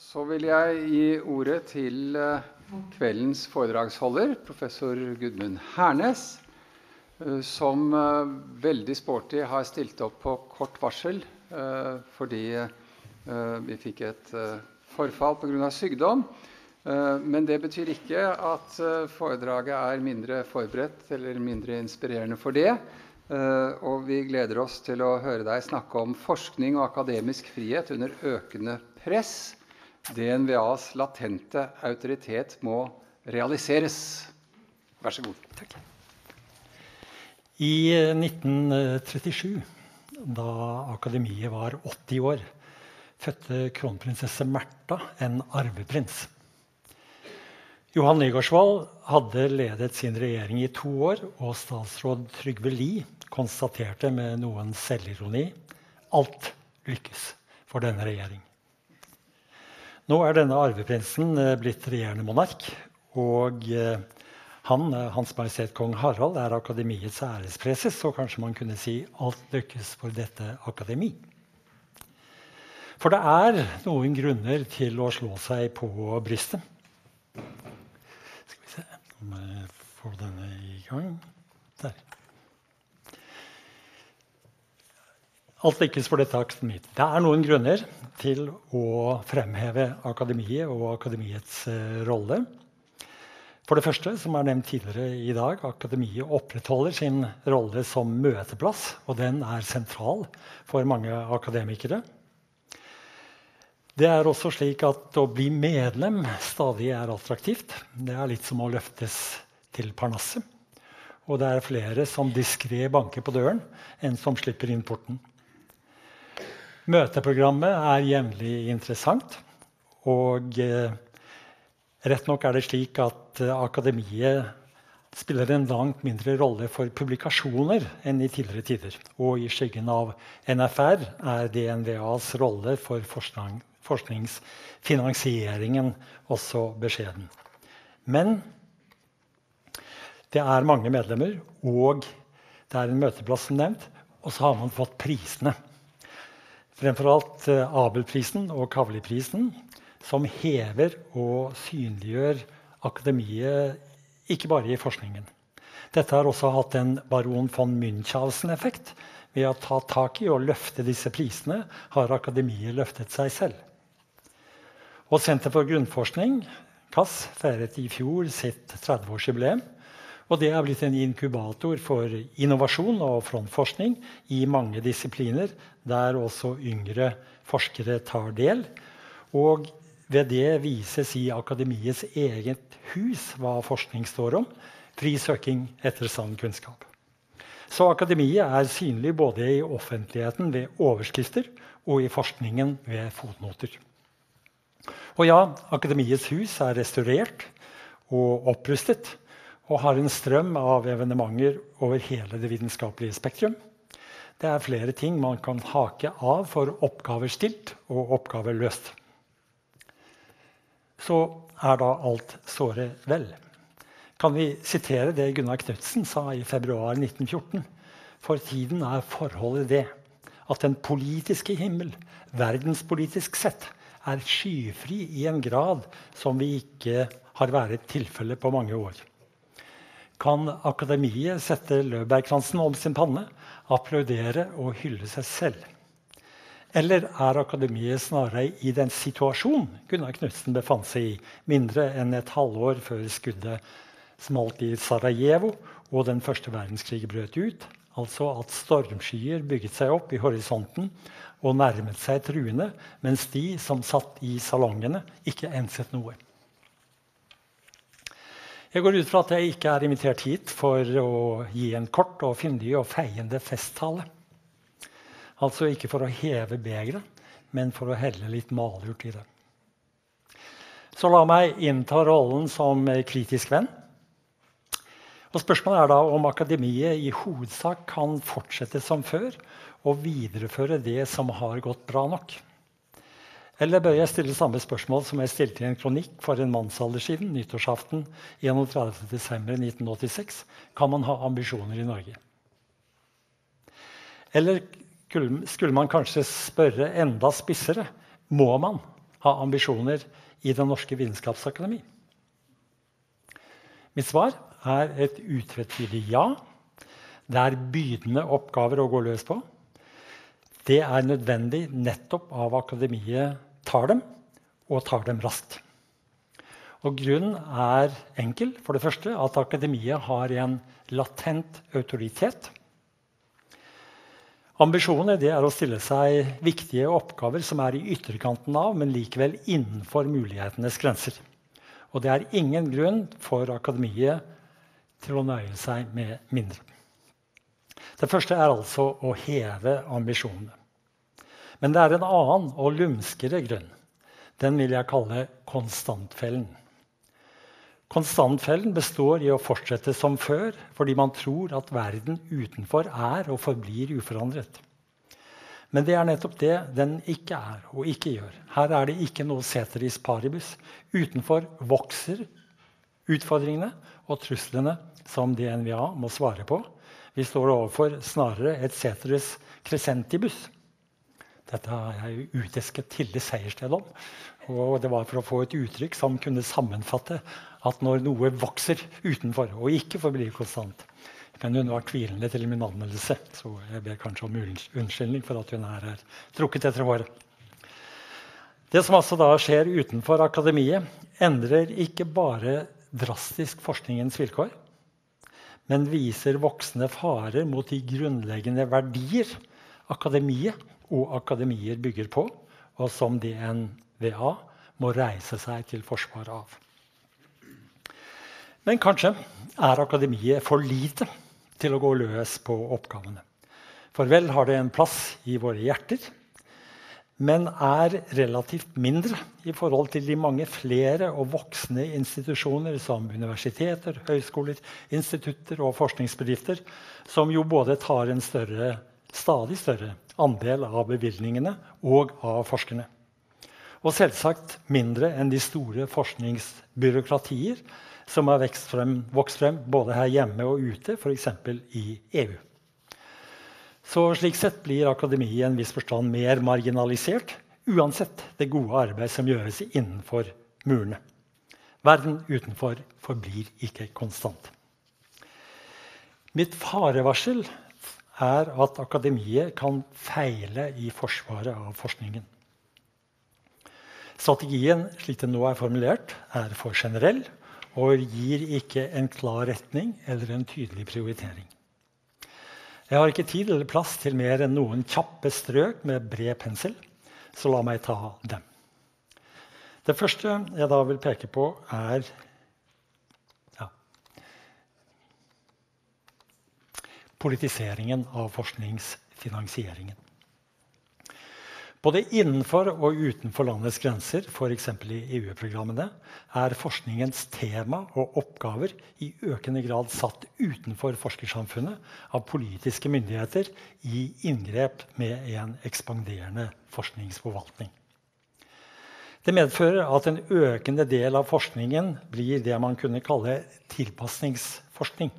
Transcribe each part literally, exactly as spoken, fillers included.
Så vil jeg gi ordet til kveldens foredragsholder, professor Gudmund Hernes, som veldig sporty har stilt opp på kort varsel, fordi vi fikk et forfall på grunn av sykdom. Men det betyr ikke at foredraget er mindre forberedt eller mindre inspirerende for det. Og vi gleder oss til å høre deg snakke om forskning og akademisk frihet under økende press. D N V A's latente autoritet må realiseres. Vær så god. Takk. I nitten trettisju, da akademiet var åtti år, fødte kronprinsesse Märtha en arveprins. Johan Nygaardsvold hadde ledet sin regjering i to år, og statsråd Trygve Lie konstaterte med noen selvironi: alt lykkes for denne regjering. Nå er denne arveprinsen blitt regjerende monark, og han, Hans Majestet Kong Harald, er akademiets ærespreses, så kanskje man kunne si alt lykkes for dette akademi. For det er noen grunner til å slå seg på brystet. Skal vi se om jeg får denne i gang. Der. Alt lykkes for dette akademiet. Det er noen grunner til å fremheve akademiet og akademiets uh, rolle. For det første, som er nevnt tidligere i dag, akademiet opprettholder sin rolle som møteplass, og den er sentral for mange akademikere. Det er også slik at å bli medlem stadig er attraktivt. Det er litt som å løftes til parnasset. Og det er flere som diskret banker på døren enn som slipper inn porten. Møteprogrammet er jevnlig interessant, og eh, rett nok er det slik at eh, akademiet spiller en langt mindre rolle for publikasjoner enn i tidligere tider. Og i skyggen av N F R er D N V A's rolle for forskning, forskningsfinansieringen også beskjeden. Men det er mange medlemmer, og det er en møteplass som nevnt, og så har man fått prisene. Fremfor alt Abelprisen og Kavli-prisen, som hever og synliggjør akademiet, ikke bare i forskningen. Dette har også hatt en baron von Münchhausen-effekt. Ved å ta tak i og løfte disse prisene har akademiet løftet seg selv. Og Senter for grunnforskning, C A S, feiret i fjor sitt tredve-årsjubileum. Og det er blitt en inkubator for innovasjon og frontforskning i mange disipliner, der også yngre forskere tar del. Og ved det vises i akademiets eget hus hva forskning står om, fri søking etter sann kunnskap. Så akademiet er synlig både i offentligheten ved overskrifter og i forskningen ved fotnoter. Og ja, akademiets hus er restaurert og opprustet, og har en strøm av evenementer over hele det vitenskapelige spektrum. Det er flere ting man kan hake av for oppgaver stilt og oppgaver løst. Så er da alt såre vel. Kan vi sitere det Gunnar Knudsen sa i februar nitten fjorten? For tiden er forholdet det, at den politiske himmel, verdenspolitisk sett, er skyfri i en grad som vi ikke har vært tilfelle på mange år. Kan akademiet sette løvbærkransen om sin panne, applaudere og hylle seg selv? Eller er akademiet snarere i den situasjon Gunnar Knudsen befant seg i, mindre enn et halvår før skuddet smalt i Sarajevo og den første verdenskrig brøt ut, altså at stormskyer bygget seg opp i horisonten og nærmet seg truende, mens de som satt i salongene ikke enset noe? Jeg går ut fra at jeg ikke er invitert hit for å gi en kort og fyndig og feiende festtale. Altså ikke for å heve begeret, men for å helle litt malurt i det. Så la meg innta rollen som kritisk venn. Og spørsmålet er da om akademiet i hovedsak kan fortsette som før og videreføre det som har gått bra nok. Eller bør jeg stille samme spørsmål som jeg stilte i en kronikk for en mannsalder siden, nyttårsaften enogtredivte desember nitten åttiseks? Kan man ha ambisjoner i Norge? Eller skulle man kanskje spørre enda spissere? Må man? ha ambisjoner i Det Norske Vitenskapsakademi? Mitt svar er et utvetydig ja. Det er bydende oppgaver å gå løs på. Det er nødvendig nettopp av akademiet tar dem, og tar dem raskt. Og grunnen er enkel. For det første at akademiet har en latent autoritet. Ambisjonen det er å stille seg viktige oppgaver som er i ytterkanten av, men likevel innenfor mulighetenes grenser. Og det er ingen grunn for akademiet til å nøye seg med mindre. Det første er altså å heve ambisjonene. Men det er en annen og lumskere grunn. Den vil jeg kalle konstantfellen. Konstantfellen består i å fortsette som før, fordi man tror at verden utenfor er og forblir uforandret. Men det er nettopp det den ikke er og ikke gjør. Her er det ikke noe ceteris paribus. Utenfor vokser utfordringene og truslene som D N V A må svare på. Vi står overfor snarere et ceteris crescentibus. Dette har jeg utesket Tilde Sejersted om. Og det var for å få et uttrykk som kunne sammenfatte at når noe vokser utenfor og ikke forblir konstant. Men hun var tvilende til min anmeldelse, så jeg ber kanskje om unnskyldning for at hun er her trukket etter håret. Det som altså da skjer utenfor akademiet, endrer ikke bare drastisk forskningens vilkår, men viser voksende farer mot de grunnleggende verdier akademiet og akademier bygger på, og som D N V A må reise seg til forsvar av. Men kanskje er akademiet for lite til å gå løs på oppgavene. For vel har det en plass i våre hjerter, men er relativt mindre i forhold til de mange flere og voksne institusjoner som universiteter, høyskoler, institutter og forskningsbedrifter, som jo både tar en større, stadig større andel av bevilgningene og av forskerne. Og selvsagt mindre enn de store forskningsbyråkratier som har vokst frem, vokst frem både her hjemme og ute, for eksempel i E U. Så slik sett blir akademiet i en viss forstand mer marginalisert, uansett det gode arbeid som gjøres innenfor murene. Verden utenfor forblir ikke konstant. Mitt farevarsel er at akademiet kan feile i forsvaret av forskningen. Strategien, slik den nå er formulert, er for generell og gir ikke en klar retning eller en tydelig prioritering. Jeg har ikke tid eller plass til mer enn noen kjappe strøk med bred pensel, så la meg ta dem. Det første jeg da vil peke på er ja, politiseringen av forskningsfinansieringen. Både innenfor og utenfor landets grenser, for eksempel i E U-programmene, er forskningens tema og oppgaver i økende grad satt utenfor forskersamfunnet av politiske myndigheter i inngrep med en ekspanderende forskningsforvaltning. Det medfører at en økende del av forskningen blir det man kunne kalle tilpasningsforskning.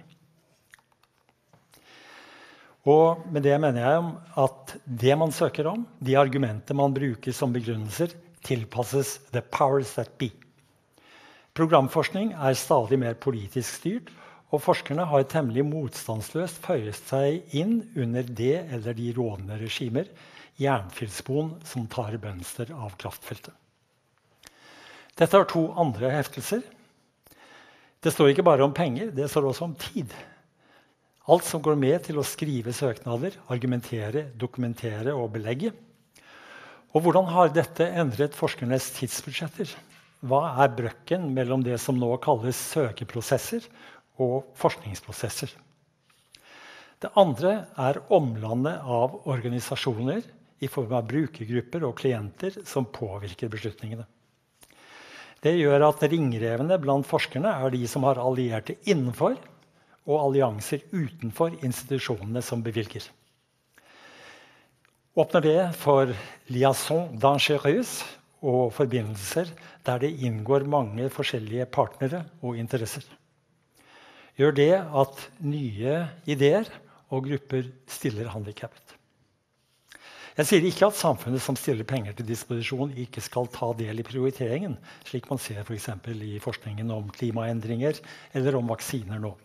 Og med det mener jeg at det man søker om, de argumenter man bruker som begrunnelser, tilpasses the powers that be. Programforskning er stadig mer politisk styrt, og forskerne har temmelig motstandsløst føyet seg inn under det eller de rådende regimer, jernfilspon som tar bønster av kraftfeltet. Dette har to andre heftelser. Det står ikke bare om penger, det står også om tid. Alt som går med til å skrive søknader, argumentere, dokumentere og belegge. Og hvordan har dette endret forskernes tidsbudsjetter? Hva er brøkken mellom det som nå kalles søkeprosesser og forskningsprosesser? Det andre er omlandet av organisasjoner i form av brukergrupper og klienter som påvirker beslutningene. Det gjør at ringrevene blant forskerne er de som har allierte innenfor og allianser utenfor institusjonene som bevilger. Åpner det for liaison dangereuse og forbindelser der det inngår mange forskjellige partnere og interesser. Gjør det at nye ideer og grupper stiller handikappet. Jeg sier ikke at samfunnet som stiller penger til disposisjon ikke skal ta del i prioriteringen, slik man ser for eksempel i forskningen om klimaendringer eller om vaksiner nå.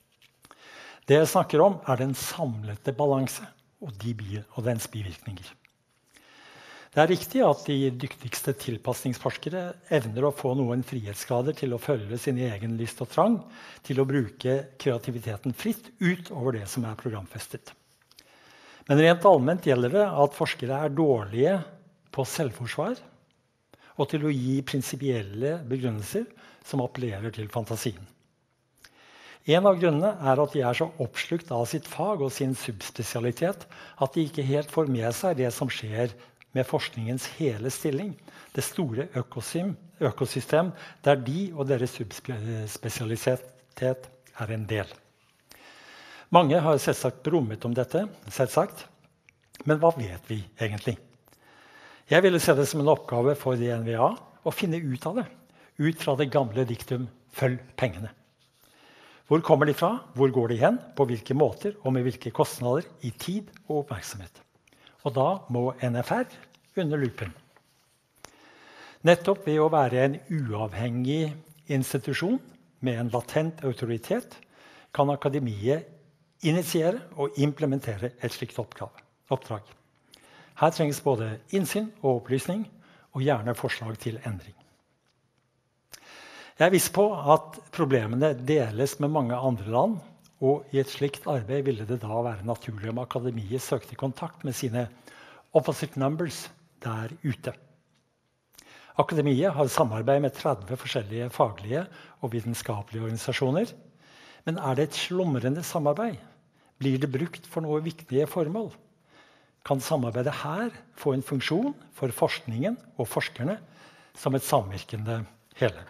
Det jeg snakker om, er den samlede balanse og, de bi og dens bivirkninger. Det er riktig at de dyktigste tilpasningsforskere evner å få noen frihetsgrader til å følge sin egen lyst og trang, til å bruke kreativiteten fritt ut over det som er programfestet. Men rent allment gjelder det at forskere er dårlige på selvforsvar og til å gi prinsipielle begrunnelser som appellerer til fantasien. En av grunnene er at de er så oppslukt av sitt fag og sin subspesialitet at de ikke helt får med seg det som skjer med forskningens hele stilling, det store økosystem, økosystem der de og deres subspesialitet er en del. Mange har selvsagt brummet om dette, selvsagt. Men hva vet vi egentlig? Jeg ville se det som en oppgave for D N V A å finne ut av det, ut fra det gamle diktum «Følg pengene». Hvor kommer de fra? Hvor går de hen? På hvilke måter og med hvilke kostnader i tid og oppmerksomhet? Og da må N F R under lupen. Nettopp ved å være en uavhengig institusjon med en latent autoritet kan akademiet initiere og implementere et slikt oppdrag. Her trengs både innsyn og opplysning, og gjerne forslag til endring. Jeg er viss på at problemene deles med mange andre land, og i et slikt arbeid ville det da være naturlig om akademiet søkte kontakt med sine opposite numbers der ute. Akademiet har samarbeid med tretti forskjellige faglige og vitenskapelige organisasjoner. Men er det et slumrende samarbeid? Blir det brukt for noe viktige formål? Kan samarbeidet her få en funksjon for forskningen og forskerne som et samvirkende hele?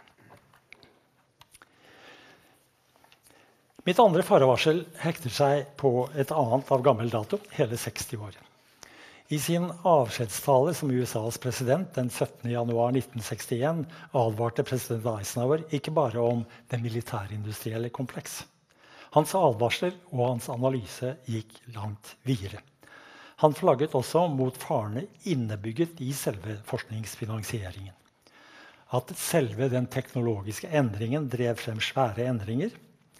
Mitt andre farevarsel hekter seg på et annet av gammel dato, hele seksti år. I sin avskjedstale som U S A's president den syttende januar nitten sekstien advarte president Eisenhower ikke bare om det militærindustrielle kompleks. Hans advarsler og hans analyse gikk langt videre. Han flagget også mot farene innebygget i selve forskningsfinansieringen. At selve den teknologiske endringen drev frem svære endringer.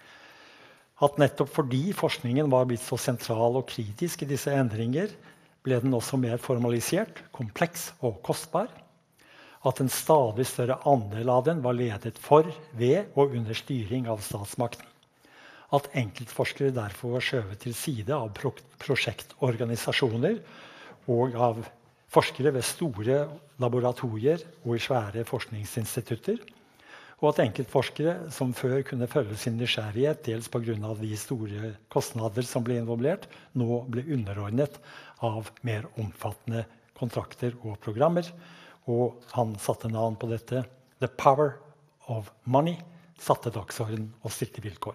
At nettopp fordi forskningen var blitt så sentral og kritisk i disse endringer, ble den også mer formalisert, kompleks og kostbar. At en stadig større andel av den var ledet for, ved og under styring av statsmakten. At enkeltforskere derfor var skjøvet til side av pro prosjektorganisasjoner og av forskere ved store laboratorier og i svære forskningsinstitutter. Og at enkeltforskere som før kunne følge sin nysgjerrighet, dels på grunn av de store kostnader som ble involvert, nå ble underordnet av mer omfattende kontrakter og programmer. Og han satte navn på dette. The power of money satte dagsorden og stilte vilkår.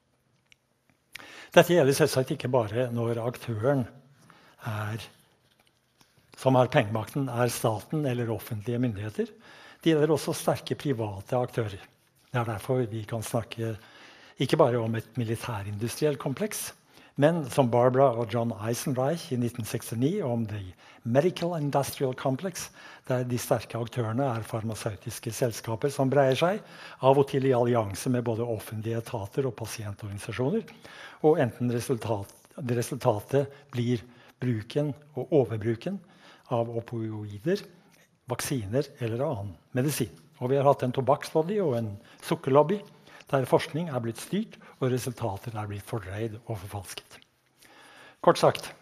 Dette gjelder selvsagt ikke bare når aktøren er, som har pengemakten er staten eller offentlige myndigheter. Det gjelder også sterke private aktører. Det er derfor vi kan snakke ikke bare om et militærindustrielt kompleks, men som Barbara og John Eisenreich i nitten sekstini om The Medical Industrial Complex, der de sterke aktørene er farmaceutiske selskaper som breier seg, av og til i allianse med både offentlige etater og pasientorganisasjoner, og enten resultat, det resultatet blir bruken og overbruken av opioider, vaksiner eller annen medisin. Og vi har hatt en tobakkslobby og en sukkerlobby, der forskning er blitt styrt, og resultater er blitt fordreid og forfalsket. Kort sagt,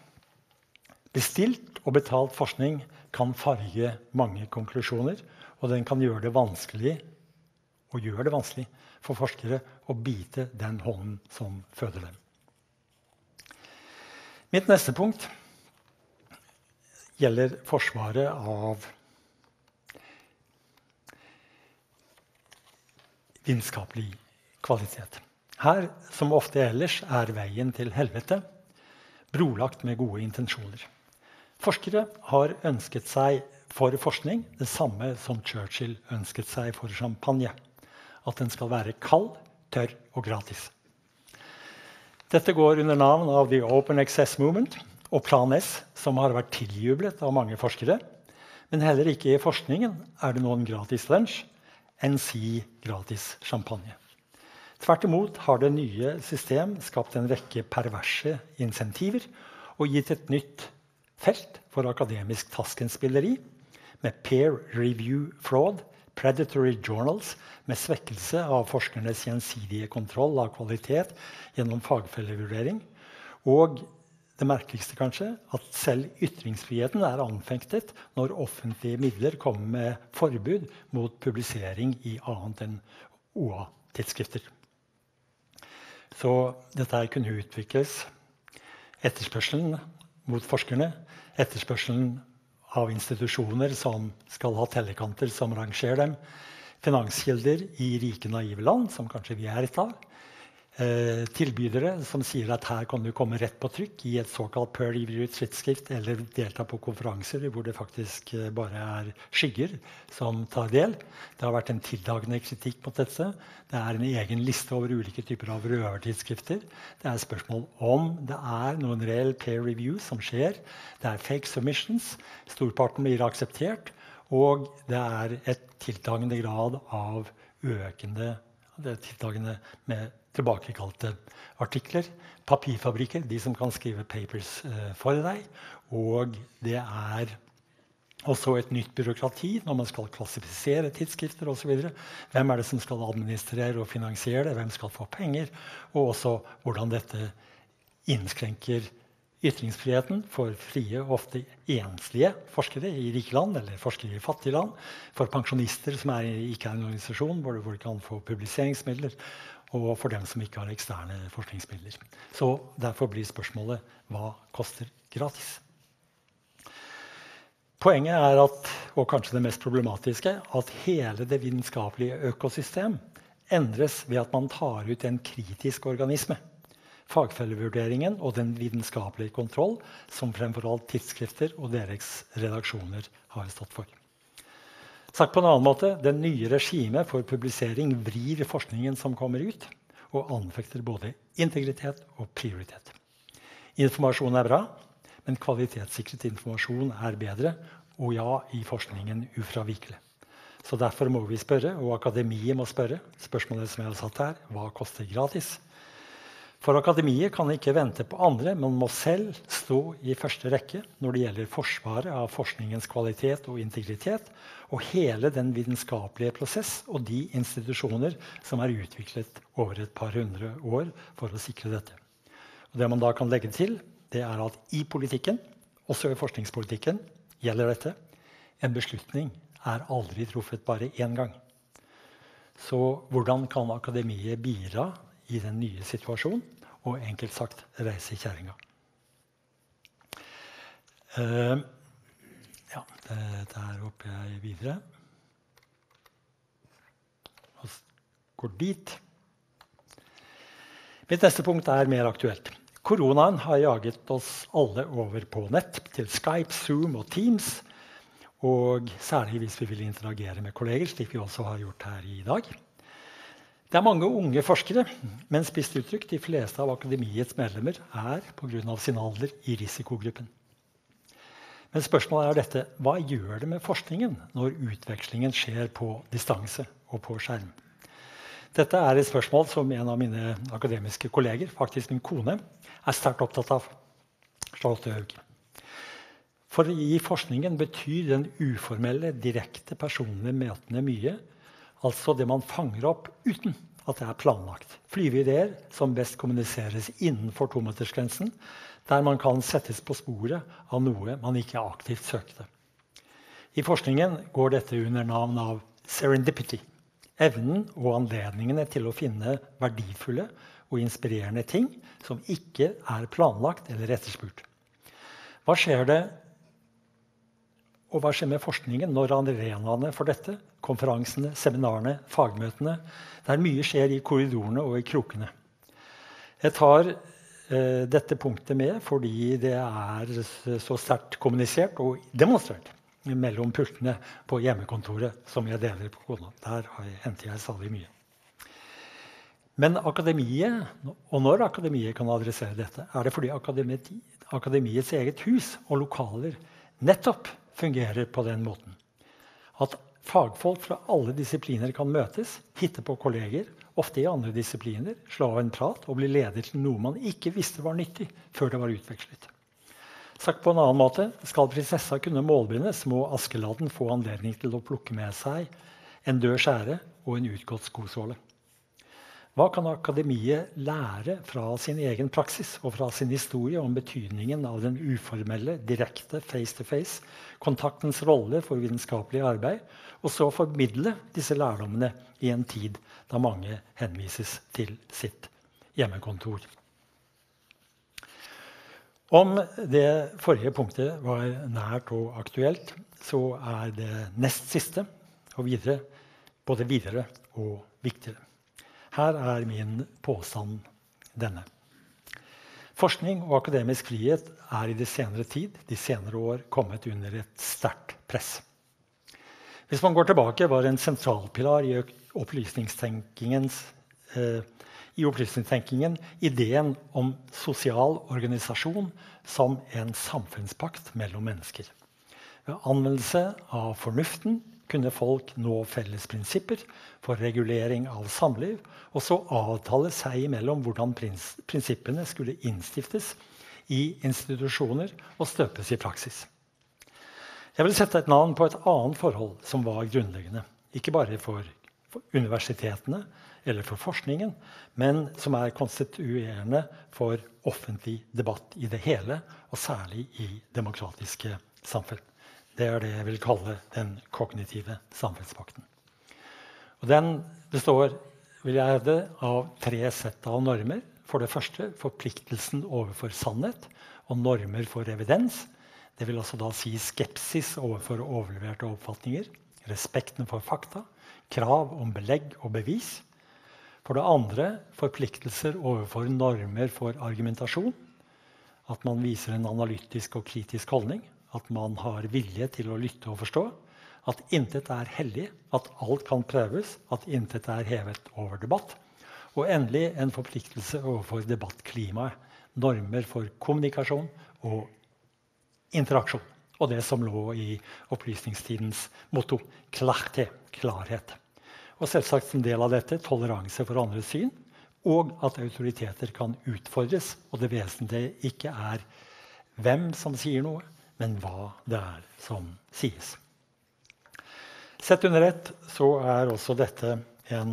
bestilt og betalt forskning kan farge mange konklusjoner, og den kan gjøre det vanskelig, og gjør det vanskelig for forskere å bite den hånden som føder dem. Mitt neste punkt gjelder forsvaret av vitenskapelig kvalitet. Her, som ofte ellers, er veien til helvete brolagt med gode intensjoner. Forskere har ønsket seg for forskning det samme som Churchill ønsket seg for champagne. At den skal være kald, tørr og gratis. Dette går under navn av The Open Access Movement, og Plan S, som har vært tiljublet av mange forskere. Men heller ikke i forskningen er det noen gratis lunsj, enn si gratis champagne. Tvert imot har det nye system skapt en rekke perverse insentiver og gitt et nytt felt for akademisk taskenspilleri, med peer review fraud, predatory journals, med svekkelse av forskernes gjensidige kontroll av kvalitet gjennom fagfellevurdering, og det merkeligste kanskje, at selv ytringsfriheten er anfektet når offentlige midler kommer med forbud mot publisering i annet enn O A-tidsskrifter. Så dette her kunne utvikles. Etterspørselen mot forskerne, etterspørselen av institusjoner som skal ha tellekanter som rangerer dem, finanskilder i rike naive land, som kanskje vi er et av, eh, tilbydere som sier at her kan du komme rett på trykk i et såkalt peer-reviewed tidsskrift, eller delta på konferanser hvor det faktisk eh, bare er skygger som tar del. Det har vært en tiltagende kritikk mot dette. Det er en egen liste over ulike typer av røvertidsskrifter. Det er spørsmål om det er noen reell peer review som skjer. Det er fake submissions. Storparten blir akseptert. Og det er et tiltagende grad av økende, det er tiltagende med tilbakekalte artikler. Papirfabrikker, de som kan skrive papers eh, for deg. Og det er også et nytt byråkrati når man skal klassifisere tidsskrifter og så videre. Hvem er det som skal administrere og finansiere det? Hvem skal få penger? Og også hvordan dette innskrenker ytringsfriheten for frie, ofte enslige forskere i rike land, eller forskere i fattige land, for pensjonister som er ikke er en organisasjon hvor de kan få publiseringsmidler, og for dem som ikke har eksterne forskningsmidler. Så derfor blir spørsmålet, hva koster gratis? Poenget er at, og kanskje det mest problematiske, at hele det vitenskapelige økosystem endres ved at man tar ut en kritisk organisme. Fagfellevurderingen og den vitenskapelige kontroll som fremfor alt tidsskrifter og deres redaksjoner har stått for. Sagt på en annen måte, det nye regimet for publisering vrir forskningen som kommer ut, og anfekter både integritet og prioritet. Informasjon er bra, men kvalitetssikret informasjon er bedre, og ja, i forskningen ufravikelig. Så derfor må vi spørre, og akademiet må spørre, spørsmålet som jeg har satt her, hva koster gratis? For akademiet kan ikke vente på andre, men må selv stå i første rekke når det gjelder forsvaret av forskningens kvalitet og integritet, og hele den vitenskapelige prosess og de institusjoner som er utviklet over et par hundre år for å sikre dette. Og det man da kan legge til, det er at i politikken, også i forskningspolitikken, gjelder dette. En beslutning er aldri truffet bare én gang. Så hvordan kan akademiet bidra i den nye situasjonen, og enkelt sagt reise i kjerringa? Uh, ja, det, der hopper jeg videre. Og går dit. Mitt neste punkt er mer aktuelt. Koronaen har jaget oss alle over på nett, til Skype, Zoom og Teams, og særlig hvis vi vil interagere med kolleger, slik vi også har gjort her i dag. Det er mange unge forskere, men spisst uttrykt, de fleste av akademiets medlemmer er på grunn av sin alder i risikogruppen. Men spørsmålet er dette, hva gjør det med forskningen når utvekslingen skjer på distanse og på skjerm? Dette er et spørsmål som en av mine akademiske kolleger, faktisk min kone, er sterkt opptatt av. Charlotte Haug. For i forskningen betyr den uformelle, direkte personlige møtene mye, altså det man fanger opp uten at det er planlagt. Flyveideer som best kommuniseres innenfor tometersgrensen, der man kan settes på sporet av noe man ikke aktivt søkte. I forskningen går dette under navn av serendipity, evnen og anledningene til å finne verdifulle og inspirerende ting som ikke er planlagt eller etterspurt. Hva skjer det, og hva skjer med forskningen når arenaene for dette, konferansene, seminarene, fagmøtene, der mye skjer i korridorene og i krokene? Jeg tar eh, dette punktet med fordi det er så sterkt kommunisert og demonstrert mellom pultene på hjemmekontoret som jeg deler på kona. Der har jeg, henter jeg stadig mye. Men akademiet, og når akademiet kan adressere dette, er det fordi akademiet, akademiets eget hus og lokaler nettopp fungerer på den måten. At fagfolk fra alle disipliner kan møtes, hitte på kolleger, ofte i andre disipliner, slå av en prat og bli leder til noe man ikke visste var nyttig før det var utvekslet. Sagt på en annen måte, skal prinsessa kunne målbindes, må Askeladden få anledning til å plukke med seg en død skjære og en utgått skosåle. Hva kan akademiet lære fra sin egen praksis og fra sin historie om betydningen av den uformelle, direkte, face-to-face, kontaktens rolle for vitenskapelig arbeid, og så formidle disse lærdommene i en tid da mange henvises til sitt hjemmekontor? Om det forrige punktet var nært og aktuelt, så er det nest siste og videre, både videre og viktigere. Her er min påstand denne. Forskning og akademisk frihet er i det senere tid, de senere år, kommet under et sterkt press. Hvis man går tilbake, var en sentralpilar i opplysningstenkningens, eh, i opplysningstenkningen ideen om sosial organisasjon som en samfunnspakt mellom mennesker. Ved anvendelse av fornuften kunne folk nå felles prinsipper for regulering av samliv, og så avtale seg imellom hvordan prins prinsippene skulle innstiftes i institusjoner og støpes i praksis. Jeg vil sette et navn på et annet forhold som var grunnleggende, ikke bare for, for universitetene eller for forskningen, men som er konstituerende for offentlig debatt i det hele, og særlig i demokratiske samfunn. Det er det jeg vil kalle den kognitive samfunnspakten. Og den består, vil jeg hevde, av tre sett av normer. For det første forpliktelsen overfor sannhet og normer for evidens. Det vil altså da si skepsis overfor overleverte oppfatninger, respekten for fakta, krav om belegg og bevis. For det andre forpliktelser overfor normer for argumentasjon. At man viser en analytisk og kritisk holdning. At man har vilje til å lytte og forstå, at intet er hellig, at alt kan prøves, at intet er hevet over debatt, og endelig en forpliktelse overfor debattklimaet, normer for kommunikasjon og interaksjon, og det som lå i opplysningstidens motto, klarhet, klarhet. Og selvsagt en del av dette, toleranse for andres syn, og at autoriteter kan utfordres, og det vesentlige ikke er hvem som sier noe, men hva det er som sies. Sett under ett så er også dette en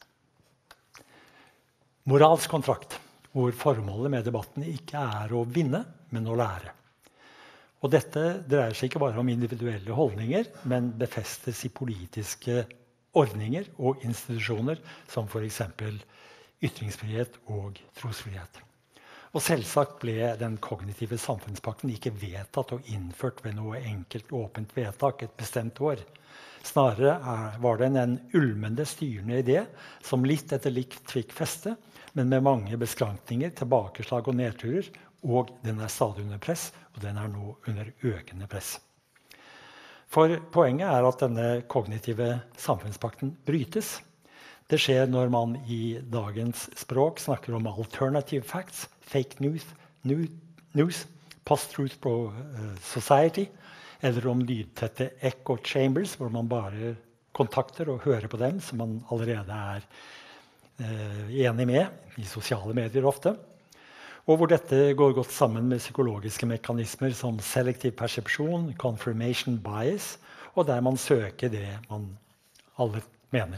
moralsk kontrakt, hvor formålet med debatten ikke er å vinne, men å lære. Og dette dreier seg ikke bare om individuelle holdninger, men befestes i politiske ordninger og institusjoner, som for eksempel ytringsfrihet og trosfrihet. Og selvsagt ble den kognitive samfunnspakten ikke vedtatt og innført ved noe enkelt åpent vedtak et bestemt år. Snarere er, var den en ulmende styrende idé som litt etter litt fikk feste, men med mange beskrankninger, tilbakeslag og nedturer, og den er stadig under press, og den er nå under økende press. For poenget er at denne kognitive samfunnspakten brytes. Det skjer når man i dagens språk snakker om alternative facts, fake news, new, news post-truth society, eller om lydtette echo chambers, hvor man bare kontakter og hører på dem, som man allerede er eh, enig med, i sosiale medier ofte. Og hvor dette går godt sammen med psykologiske mekanismer som selektiv persepsjon, confirmation bias, og der man søker det man alle mener.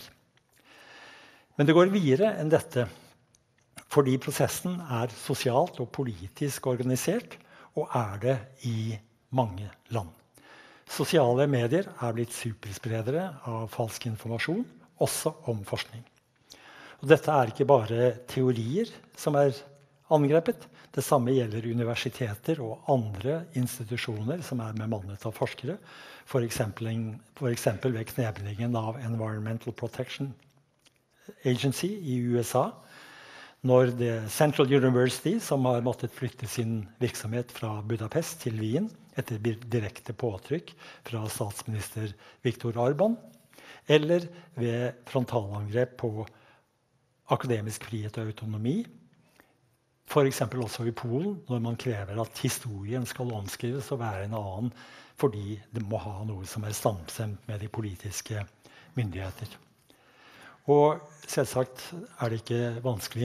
Men det går videre enn dette, fordi prosessen er sosialt og politisk organisert, og er det i mange land. Sosiale medier er blitt superspredere av falsk informasjon, også om forskning. Og dette er ikke bare teorier som er angrepet. Det samme gjelder universiteter og andre institusjoner som er bemannet av forskere, for eksempel, for eksempel ved kneblingen av Environmental Protection Agency i U S A, når det Central University, som har måttet flytte sin virksomhet fra Budapest til Wien etter direkte påtrykk fra statsminister Viktor Orbán, eller ved frontalangrep på akademisk frihet og autonomi. For eksempel også i Polen, når man krever at historien skal omskrives og være en annen, fordi det må ha noe som er samstemt med de politiske myndigheter. Og selvsagt er det ikke vanskelig.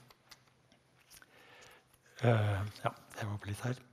Uh, ja, jeg var på litt her.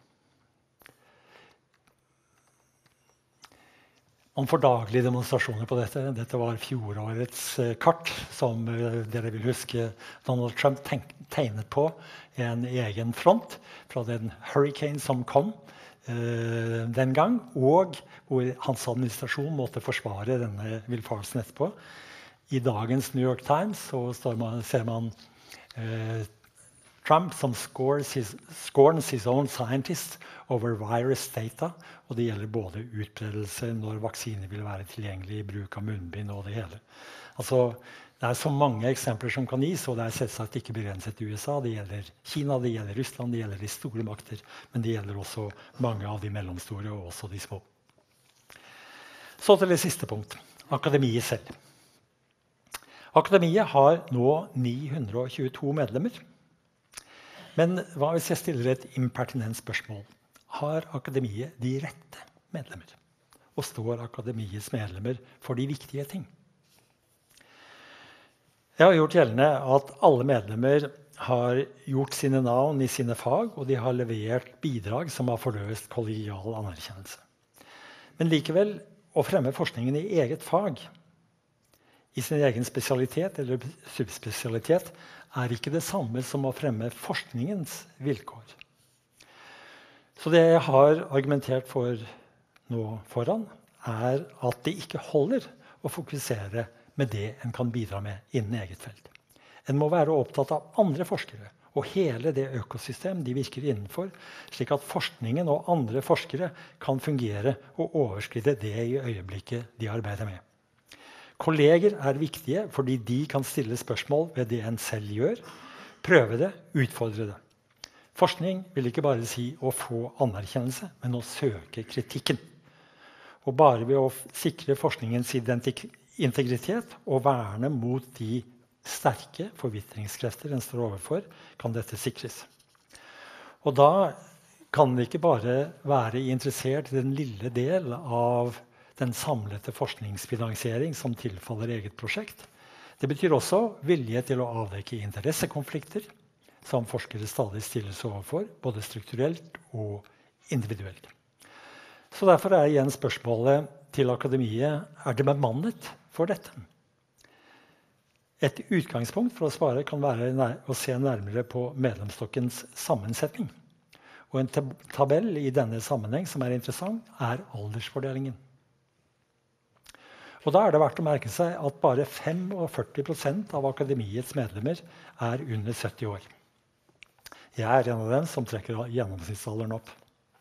Man får daglige demonstrasjoner på dette. Dette var fjorårets uh, kart, som uh, dere vil huske Donald Trump tenk, tegnet på en egen front fra den hurricane som kom uh, den gang, og hvor hans administrasjon måtte forsvare denne villfarelsen etterpå. I dagens New York Times så står man, ser man uh, Trump som scores his, scorns his own scientists over virus data, og det gjelder både utbredelse når vaksiner vil være tilgjengelig, bruk av munnbind og det hele. Altså, det er så mange eksempler som kan gis, og det er selvsagt ikke begrenset til U S A. Det gjelder Kina, det gjelder Russland, det gjelder de store makter, men det gjelder også mange av de mellomstore og også de små. Så til det siste punkt, akademiet selv. Akademiet har nå ni hundre og tjueto medlemmer. Men hva hvis jeg stiller et impertinent spørsmål? Har akademiet de rette medlemmer? Og står akademiets medlemmer for de viktige ting? Jeg har gjort gjeldende at alle medlemmer har gjort sine navn i sine fag, og de har levert bidrag som har forløst kollegial anerkjennelse. Men likevel, å fremme forskningen i eget fag, i sin egen spesialitet eller subspesialitet, er ikke det samme som å fremme forskningens vilkår. Så det jeg har argumentert for nå foran, er at det ikke holder å fokusere med det en kan bidra med innen eget felt. En må være opptatt av andre forskere og hele det økosystem de virker innenfor, slik at forskningen og andre forskere kan fungere og overskride det i øyeblikket de arbeider med. Kolleger er viktige fordi de kan stille spørsmål ved det en selv gjør, prøve det, utfordre det. Forskning vil ikke bare si å få anerkjennelse, men å søke kritikken. Og bare ved å sikre forskningens integritet og verne mot de sterke forvitringskrefter en står overfor, kan dette sikres. Og da kan det ikke bare være interessert i den lille del av den samlete forskningsfinansiering som tilfaller eget prosjekt. Det betyr også vilje til å avdekke interessekonflikter, som forskere stadig stilles overfor, både strukturelt og individuelt. Så derfor er igjen spørsmålet til akademiet, er det bemannet for dette? Et utgangspunkt for å svare kan være å se nærmere på medlemsstokkens sammensetning. Og en tabell i denne sammenheng som er interessant, er aldersfordelingen. Og da er det verdt å merke seg at bare førtifem prosent av akademiets medlemmer er under sytti år. Jeg er en av dem som trekker gjennomsnittsalderen opp.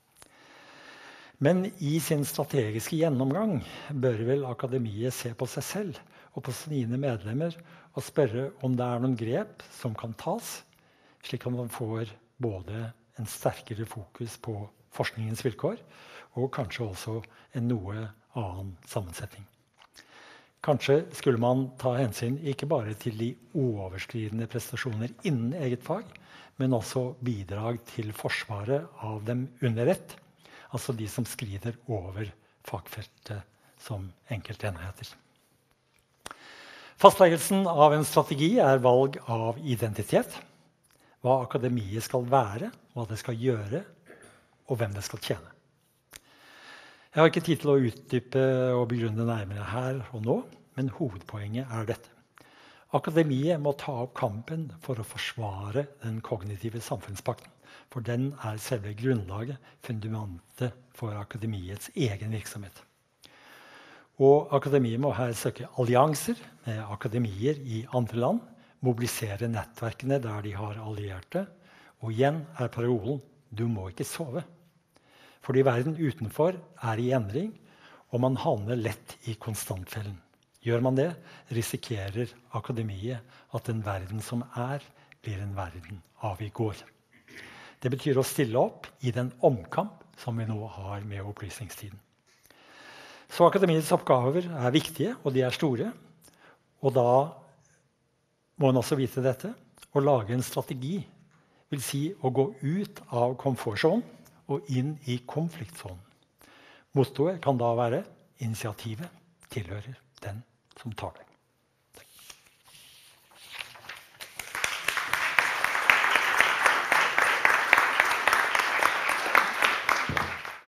Men i sin strategiske gjennomgang bør vel akademiet se på seg selv og på sine medlemmer og spørre om det er noen grep som kan tas, slik at man får både en sterkere fokus på forskningens vilkår og kanskje også en noe annen sammensetning. Kanskje skulle man ta hensyn ikke bare til de overskridende prestasjoner innen eget fag, men også bidrag til forsvaret av dem under ett, altså de som skrider over fagfeltet som enkeltenheter. Fastleggelsen av en strategi er valg av identitet, hva akademiet skal være, hva det skal gjøre, og hvem det skal tjene. Jeg har ikke tid til å utdype og begrunne nærmere her og nå, men hovedpoenget er dette. Akademiet må ta opp kampen for å forsvare den kognitive samfunnspakten, for den er selve grunnlaget, fundamentet for akademiets egen virksomhet. Og akademiet må her søke allianser med akademier i andre land, mobilisere nettverkene der de har allierte, og igjen er parolen «du må ikke sove». Fordi verden utenfor er i endring, og man havner lett i konstantfellen. Gjør man det, risikerer akademiet at den verden som er, blir en verden av i går. Det betyr å stille opp i den omkamp som vi nå har med opplysningstiden. Så akademiets oppgaver er viktige, og de er store. Og da må en også vite dette. Å lage en strategi vil si å gå ut av komfortsonen og inn i konfliktsonen. Mottoet kan da være initiativet tilhører den som tar det.